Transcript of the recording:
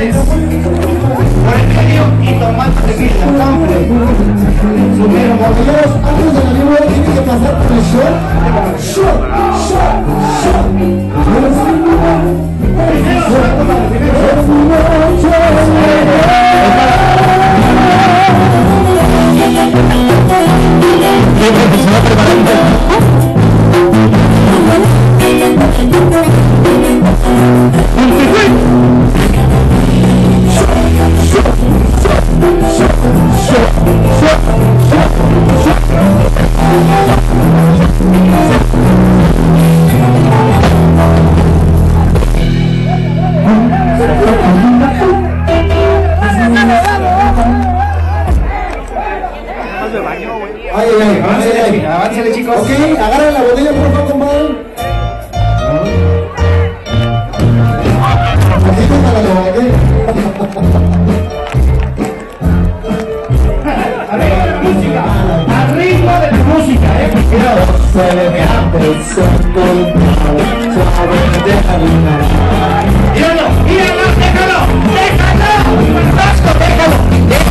tamales por el medio y tomate de mil la hambre. Subieron Caballeros, antes de la libro tiene que pasar por el shot. Aváncele, chicos. Ok, agarren la botella, por favor, compadre. Así como la botella. Música, al ritmo de tu música, cuidado. Míralo, déjalo, Vasco, déjalo.